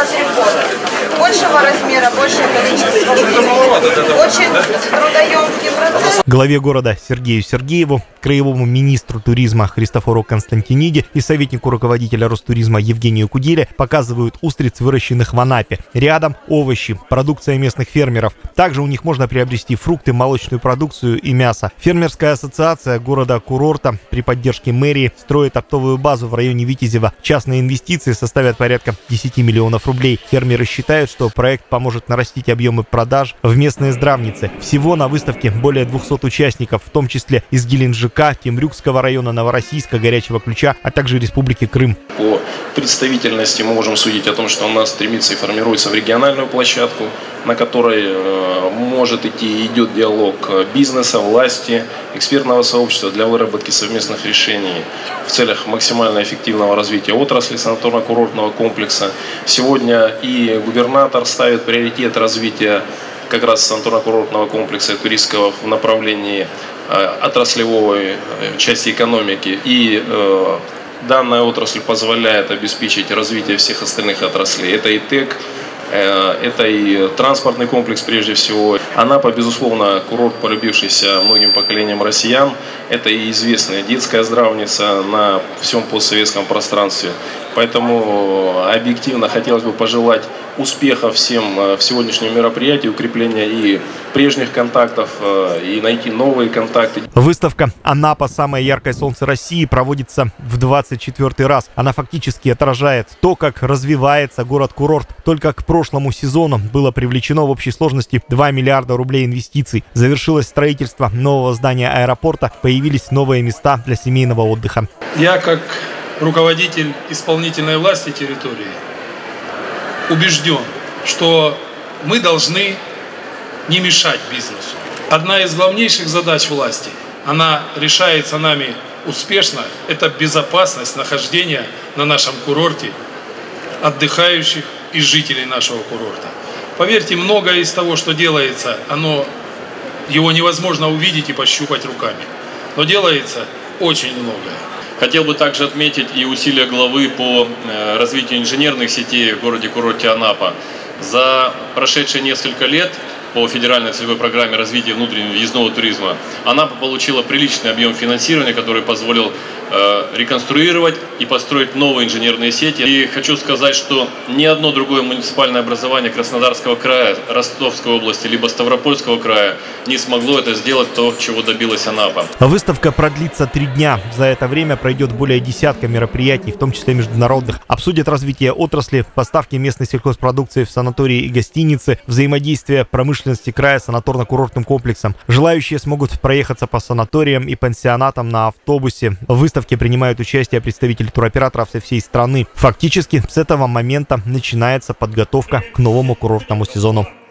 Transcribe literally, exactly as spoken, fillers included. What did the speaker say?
три года. Большего размера, большее количество времени. Очень трудоемкий процесс. Главе города Сергею Сергееву, краевому министру туризма Христофору Константиниде и советнику руководителя Ростуризма Евгению Куделе показывают устриц, выращенных в Анапе. Рядом овощи, продукция местных фермеров. Также у них можно приобрести фрукты, молочную продукцию и мясо. Фермерская ассоциация города-курорта при поддержке мэрии строит оптовую базу в районе Витязева. Частные инвестиции составят порядка десяти миллионов рублей. Фермеры считают, что проект поможет нарастить объемы продаж в местные здравницы. Всего на выставке более двухсот участников, в том числе из Геленджика, Темрюкского района, Новороссийска, Горячего Ключа, а также Республики Крым. По представительности мы можем судить о том, что у нас стремится и формируется в региональную площадку, на которой э, может идти и идет диалог бизнеса, власти, экспертного сообщества для выработки совместных решений в целях максимально эффективного развития отрасли санаторно-курортного комплекса. Сегодня и губернатор ставит приоритет развития как раз санаторно-курортного комплекса и туристского в направлении э, отраслевой э, части экономики. И э, данная отрасль позволяет обеспечить развитие всех остальных отраслей. Это и ТЭК, э, это и транспортный комплекс прежде всего. Анапа, безусловно, курорт, полюбившийся многим поколениям россиян. Это и известная детская здравница на всем постсоветском пространстве. Поэтому объективно хотелось бы пожелать успеха всем в сегодняшнем мероприятии, укрепления и прежних контактов, и найти новые контакты. Выставка «Анапа. Самое яркое солнце России» проводится в двадцать четвёртый раз. Она фактически отражает то, как развивается город-курорт. Только к прошлому сезону было привлечено в общей сложности два миллиарда рублей инвестиций. Завершилось строительство нового здания аэропорта, появились новые места для семейного отдыха. Я как руководитель исполнительной власти территории убежден, что мы должны не мешать бизнесу. Одна из главнейших задач власти, она решается нами успешно, это безопасность нахождения на нашем курорте отдыхающих и жителей нашего курорта. Поверьте, многое из того, что делается, оно, его невозможно увидеть и пощупать руками, но делается очень многое. Хотел бы также отметить и усилия главы по развитию инженерных сетей в городе-курорте Анапа. За прошедшие несколько лет по федеральной целевой программе развития внутреннего въездного туризма Анапа получила приличный объем финансирования, который позволил э, реконструировать и построить новые инженерные сети. И хочу сказать, что ни одно другое муниципальное образование Краснодарского края, Ростовской области, либо Ставропольского края не смогло это сделать, то, чего добилась Анапа. Выставка продлится три дня. За это время пройдет более десятка мероприятий, в том числе международных. Обсудят развитие отрасли, поставки местной сельхозпродукции в санатории и гостиницы, взаимодействие промышленности края с санаторно-курортным комплексом. Желающие смогут проехаться по санаториям и пансионатам на автобусе. В выставке принимают участие представители туроператоров со всей страны. Фактически с этого момента начинается подготовка к новому курортному сезону.